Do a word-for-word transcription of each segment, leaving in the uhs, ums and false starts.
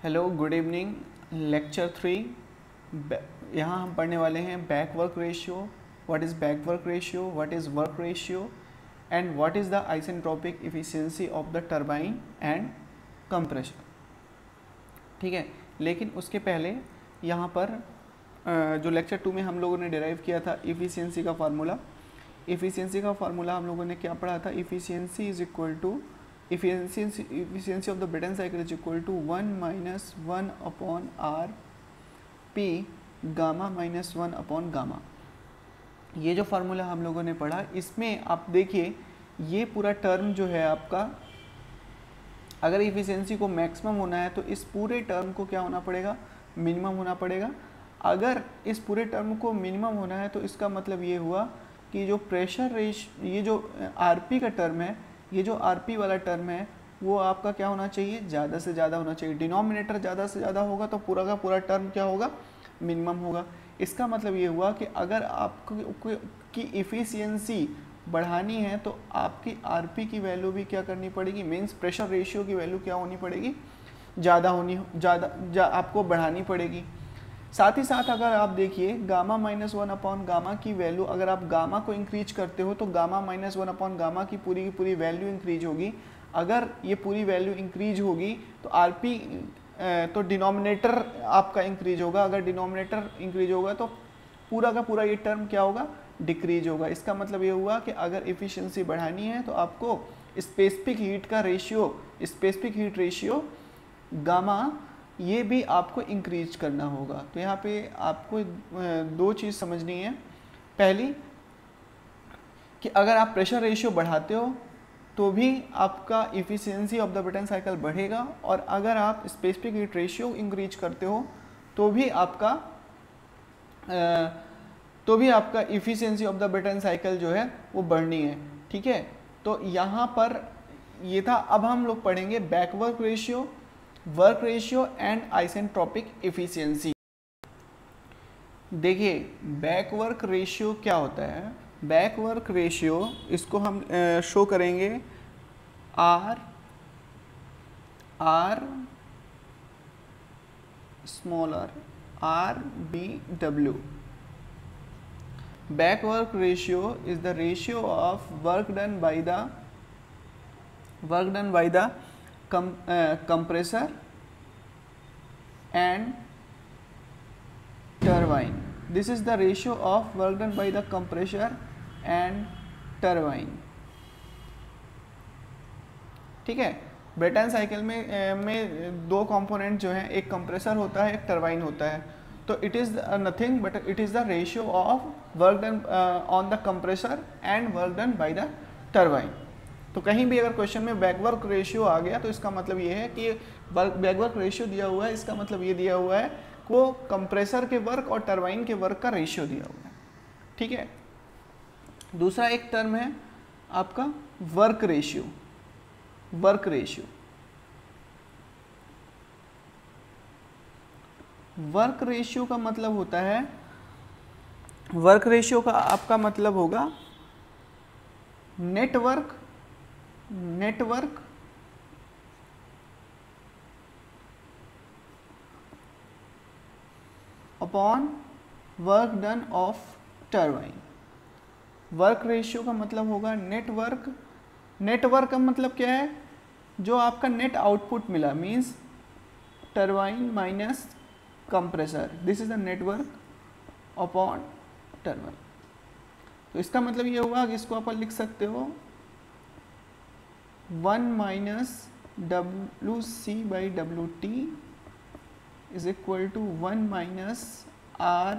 Hello, good evening. Lecture three, यहाँ हम पढ़ने वाले हैं back work ratio. What is back work ratio, what is work ratio and what is the isentropic efficiency of the turbine and compressor. ठीक है, लेकिन उसके पहले यहाँ पर जो लेक्चर टू में हम लोगों ने डिराइव किया था एफिशिएंसी का फार्मूला, एफिशिएंसी का फार्मूला हम लोगों ने क्या पढ़ा था? Efficiency is equal to efficiency efficiency of the Brayton cycle is equal to one minus वन upon r p gamma minus one upon gamma. ये जो फार्मूला हम लोगों ने पढ़ा, इसमें आप देखिए ये पूरा टर्म जो है आपका, अगर इफिशियंसी को मैक्सिमम होना है तो इस पूरे टर्म को क्या होना पड़ेगा? मिनिमम होना पड़ेगा। अगर इस पूरे टर्म को मिनिमम होना है तो इसका मतलब ये हुआ कि जो प्रेशर रेश ये जो आरपी का टर्म है, ये जो आरपी वाला टर्म है वो आपका क्या होना चाहिए? ज़्यादा से ज़्यादा होना चाहिए। डिनोमिनेटर ज़्यादा से ज़्यादा होगा तो पूरा का पूरा टर्म क्या होगा? मिनिमम होगा। इसका मतलब ये हुआ कि अगर आपको की इफ़िशियंसी बढ़ानी है तो आपकी आरपी की वैल्यू भी क्या करनी पड़ेगी? मीन्स प्रेशर रेशियो की वैल्यू क्या होनी पड़ेगी? ज़्यादा होनी ज़्यादा जा, आपको बढ़ानी पड़ेगी। साथ ही साथ अगर आप देखिए gamma minus one upon gamma की वैल्यू, अगर आप गामा को इंक्रीज करते हो तो gamma minus one upon gamma की पूरी की पूरी वैल्यू इंक्रीज होगी। अगर ये पूरी वैल्यू इंक्रीज होगी तो आरपी तो डिनोमिनेटर आपका इंक्रीज होगा। अगर डिनोमिनेटर इंक्रीज होगा तो पूरा का पूरा ये टर्म क्या होगा? डिक्रीज होगा। इसका मतलब ये हुआ कि अगर एफिशिएंसी बढ़ानी है तो आपको स्पेसिफिक हीट का ratio, specific heat ratio gamma, ये भी आपको इंक्रीज करना होगा। तो यहाँ पे आपको दो चीज़ समझनी है। पहली कि अगर आप प्रेशर रेशियो बढ़ाते हो तो भी आपका efficiency of the Brayton cycle बढ़ेगा, और अगर आप स्पेसिफिक हीट रेशियो इंक्रीज करते हो तो भी आपका तो भी आपका efficiency of the Brayton cycle जो है वो बढ़नी है। ठीक है, तो यहाँ पर ये था। अब हम लोग पढ़ेंगे back work ratio, work ratio and isentropic efficiency. देखिए बैकवर्क रेशियो क्या होता है? बैकवर्क रेशियो, इसको हम शो करेंगे R R smaller R B W. Back work ratio is the ratio of work done by the work done by the Com, uh, compressor and turbine. This is the ratio of work done by the compressor and turbine. ठीक है, Brayton cycle में में दो component जो हैं, एक compressor होता है, एक टरबाइन होता है। तो it is nothing but it is the ratio of work done on the compressor and work done by the turbine. तो कहीं भी अगर क्वेश्चन में बैकवर्क रेशियो आ गया तो इसका मतलब ये है कि बैकवर्क रेशियो दिया हुआ है, इसका मतलब ये दिया हुआ है कि वो कंप्रेसर के वर्क और टरबाइन के वर्क का रेशियो दिया हुआ है। ठीक है, दूसरा एक टर्म है आपका work ratio. Work ratio work ratio का मतलब होता है, वर्क रेशियो का आपका मतलब होगा net work net work upon work done of turbine. Work ratio का मतलब होगा नेटवर्क। नेटवर्क का मतलब क्या है? जो आपका नेट आउटपुट मिला, means turbine minus compressor, this is the net work upon turbine. तो इसका मतलब ये हुआ कि इसको आप लिख सकते हो one minus W C by W T is equal to one minus R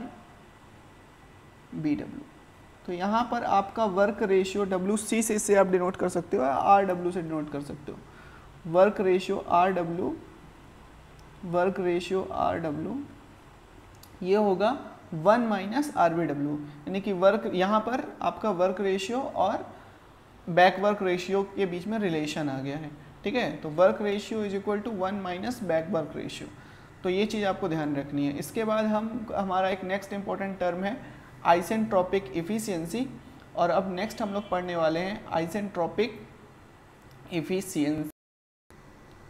B W. तो यहाँ पर आपका वर्क रेशियो डब्ल्यू सी से इसे आप डिनोट कर सकते हो, आर डब्ल्यू से डिनोट कर सकते हो। Work ratio R W work ratio R W ये होगा one minus R B W, यानी कि वर्क, यहाँ पर आपका वर्क रेशियो और बैक वर्क रेशियो के बीच में रिलेशन आ गया है। ठीक है, तो work ratio is equal to one minus back work ratio. तो ये चीज़ आपको ध्यान रखनी है। इसके बाद हम हमारा एक नेक्स्ट इंपॉर्टेंट टर्म है आइसेंट्रोपिक एफिशिएंसी, और अब नेक्स्ट हम लोग पढ़ने वाले हैं आइसेंट्रोपिक एफिशिएंसी।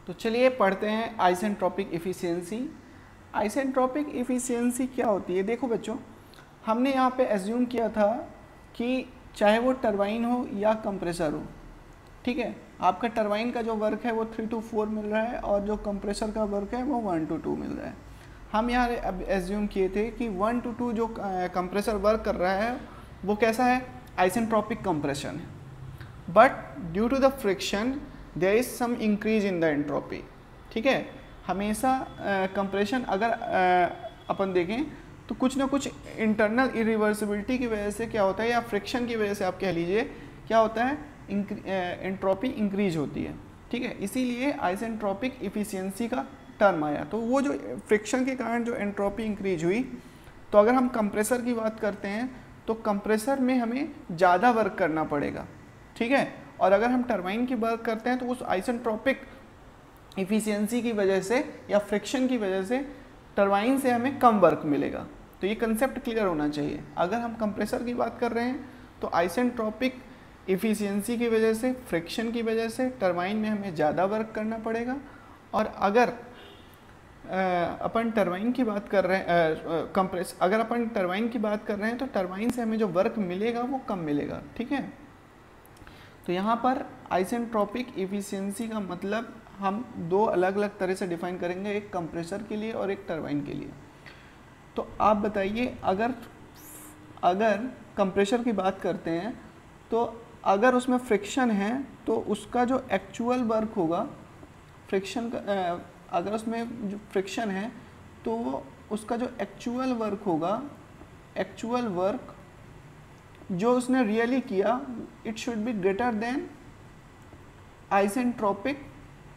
तो चलिए पढ़ते हैं आइसेंट्रोपिक इफ़िशियंसी। आइसेंट्रोपिक इफ़िशियंसी क्या होती है? देखो बच्चों, हमने यहाँ पे एज्यूम किया था कि चाहे वो टरबाइन हो या कंप्रेसर हो, ठीक है, आपका टरबाइन का जो वर्क है वो थ्री टू फोर मिल रहा है और जो कंप्रेसर का वर्क है वो वन टू टू मिल रहा है। हम यहाँ अब एज्यूम किए थे कि वन टू टू जो कंप्रेसर वर्क कर रहा है वो कैसा है? आइसेंट्रोपिक कंप्रेशन है। But due to the friction there is some increase in the entropy, ठीक है। हमेशा कंप्रेशन uh, अगर uh, अपन देखें तो कुछ ना कुछ इंटरनल इरिवर्सिबिलिटी की वजह से क्या होता है, या फ्रिक्शन की वजह से आप कह लीजिए क्या होता है, एंट्रोपी इंक्रीज होती है, ठीक है। इसीलिए आइसेंट्रोपिक इफ़िशियंसी का टर्म आया। तो वो जो फ्रिक्शन के कारण जो एंट्रोपी इंक्रीज हुई, तो अगर हम कंप्रेसर की बात करते हैं तो कंप्रेसर में हमें ज़्यादा वर्क करना पड़ेगा, ठीक है। और अगर हम टरबाइन की बात करते हैं तो उस आइसेंट्रोपिक इफ़िशियंसी की वजह से या फ्रिक्शन की वजह से टरबाइन से हमें कम वर्क मिलेगा। तो ये कंसेप्ट क्लियर होना चाहिए। अगर हम कंप्रेसर की बात कर रहे हैं तो आइसेंट्रोपिक इफ़िशियंसी की वजह से, फ्रिक्शन की वजह से टरबाइन में हमें ज़्यादा वर्क करना पड़ेगा। और अगर अपन टरबाइन की बात कर रहे हैं, कंप्रेस अगर अपन टरबाइन की बात कर रहे हैं तो टरबाइन से हमें जो वर्क मिलेगा वो कम मिलेगा, ठीक है। तो यहाँ पर आइसेंट्रोपिक इफ़िशियंसी का मतलब हम दो अलग अलग तरह से डिफाइन करेंगे, एक कंप्रेसर के लिए और एक टरबाइन के लिए। तो आप बताइए, अगर अगर कंप्रेसर की बात करते हैं तो अगर उसमें फ्रिक्शन है तो उसका जो एक्चुअल वर्क होगा, फ्रिक्शन का अगर उसमें जो फ्रिक्शन है तो उसका जो एक्चुअल वर्क होगा, एक्चुअल वर्क जो उसने रियली किया, it should be greater than isentropic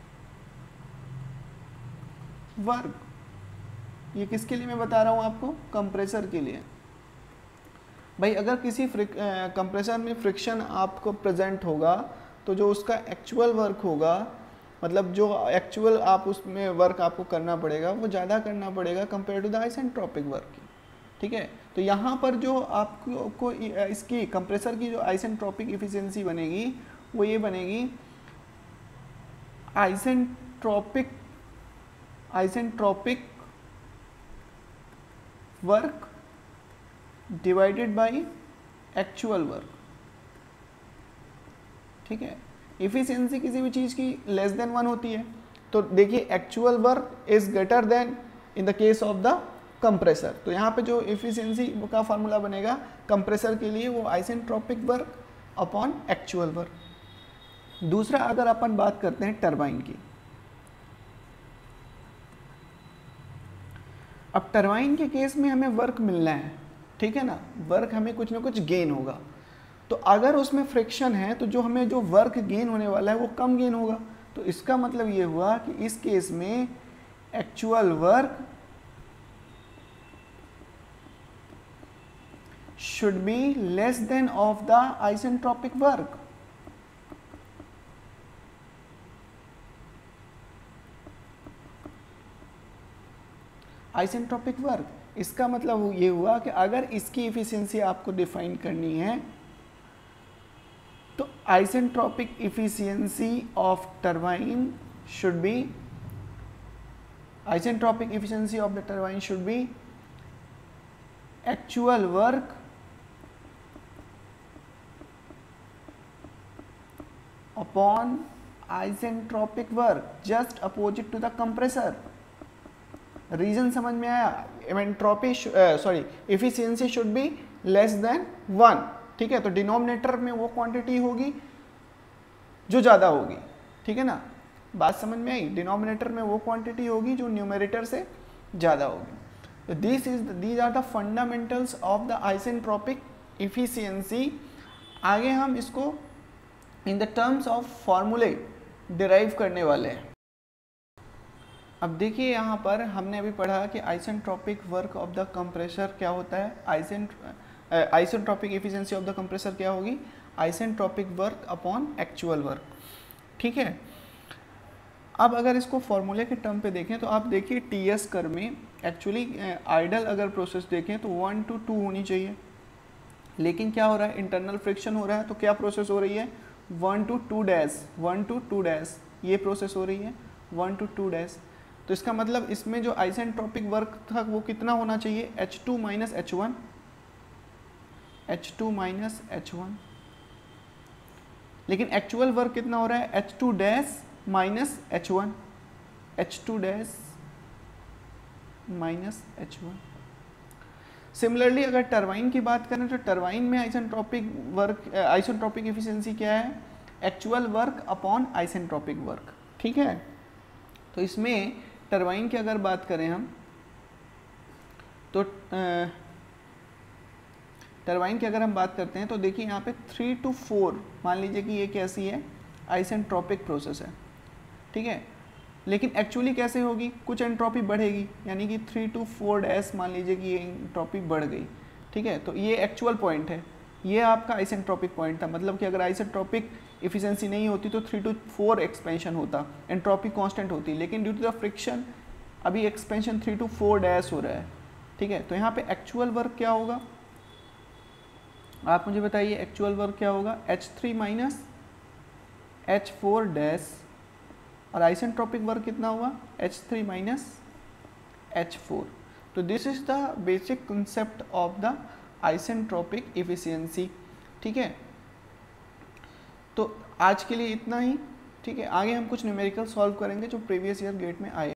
work. ये किसके लिए मैं बता रहा हूँ आपको? कंप्रेसर के लिए। भाई अगर किसी कंप्रेसर में फ्रिक्शन आपको प्रेजेंट होगा तो जो उसका एक्चुअल वर्क होगा, मतलब जो एक्चुअल आप उसमें वर्क आपको करना पड़ेगा वो ज़्यादा करना पड़ेगा compare to the isentropic work, ठीक है। तो यहाँ पर जो आपको को इसकी कंप्रेसर की जो आइसेंट्रोपिक इफ़िशियंसी बनेगी वो ये बनेगी, isentropic isentropic work divided by actual work, ठीक है। इफ़िशियंसी किसी भी चीज़ की लेस देन वन होती है, तो देखिए actual work is greater than in the case of the compressor. तो यहाँ पे जो इफ़िशियंसी का फार्मूला बनेगा कंप्रेसर के लिए वो isentropic work upon actual work. दूसरा, अगर अपन बात करते हैं टरबाइन की, अब टरबाइन के केस में हमें वर्क मिलना है, ठीक है ना, वर्क हमें कुछ ना कुछ गेन होगा। तो अगर उसमें फ्रिक्शन है तो जो हमें जो वर्क गेन होने वाला है वो कम गेन होगा। तो इसका मतलब ये हुआ कि इस केस में actual work should be less than of the isentropic work. Isentropic work, इसका मतलब ये हुआ कि अगर इसकी इफ़िशियंसी आपको डिफाइन करनी है तो isentropic efficiency of turbine should be isentropic efficiency of the turbine should be actual work upon isentropic work, just opposite to the compressor. Reason समझ में आया? Entropy sorry efficiency should be less than one, ठीक है। तो denominator में वो quantity होगी जो ज़्यादा होगी, ठीक है ना, बात समझ में आई? डिनोमिनेटर में वो क्वांटिटी होगी जो न्यूमरेटर से ज़्यादा होगी। तो this is these are the fundamentals of the isentropic efficiency. आगे हम इसको इन द टर्म्स ऑफ फॉर्मूले डिराइव करने वाले हैं। अब देखिए यहाँ पर हमने अभी पढ़ा कि isentropic work of the compressor क्या होता है, आइसेंट isentropic efficiency of the compressor क्या होगी, isentropic work upon actual work, ठीक है। अब अगर इसको फॉर्मूले के टर्म पे देखें तो आप देखिए टी एस कर्व में एक्चुअली आइडल अगर प्रोसेस देखें तो वन टू टू होनी चाहिए, लेकिन क्या हो रहा है, इंटरनल फ्रिक्शन हो रहा है। तो क्या प्रोसेस हो रही है, one to two dash one to two dash ये प्रोसेस हो रही है। One to two dash. तो इसका मतलब इसमें जो आइसेंट्रोपिक वर्क था वो कितना होना चाहिए, H two minus H one, H two minus H one. लेकिन एक्चुअल वर्क कितना हो रहा है, H two dash minus H one, H two dash minus H one. Similarly अगर टरबाइन की बात करें तो टरबाइन में आइसेंट्रोपिक वर्क, आइसेंट्रोपिक एफिशिएंसी क्या है, actual work upon isentropic work, ठीक है। तो इसमें टरबाइन की अगर बात करें हम तो टरबाइन की अगर हम बात करते हैं तो देखिए यहाँ पे थ्री टू फोर, मान लीजिए कि ये कैसी है, आइसेंट्रोपिक प्रोसेस है, ठीक है। लेकिन एक्चुअली कैसे होगी, कुछ एंट्रोपी बढ़ेगी, यानी कि थ्री टू फोर डैश मान लीजिए कि ये एंट्रोपी बढ़ गई, ठीक है। तो ये एक्चुअल पॉइंट है, ये आपका आइसेंट्रोपिक पॉइंट था। मतलब कि अगर आइसेंट्रोपिक एफिशिएंसी नहीं होती तो थ्री टू फोर एक्सपेंशन होता, एंट्रोपी कांस्टेंट होती, लेकिन ड्यू टू द फ्रिक्शन अभी expansion three to four dash हो रहा है, ठीक है। तो यहाँ पे एक्चुअल वर्क क्या होगा, आप मुझे बताइए एक्चुअल वर्क क्या होगा, H three minus H four dash, और आइसेंट्रोपिक वर्क कितना हुआ, H three minus H four. तो this is the basic concept of the isentropic efficiency, ठीक है। तो आज के लिए इतना ही, ठीक है। आगे हम कुछ न्यूमेरिकल सॉल्व करेंगे जो प्रीवियस ईयर गेट में आए।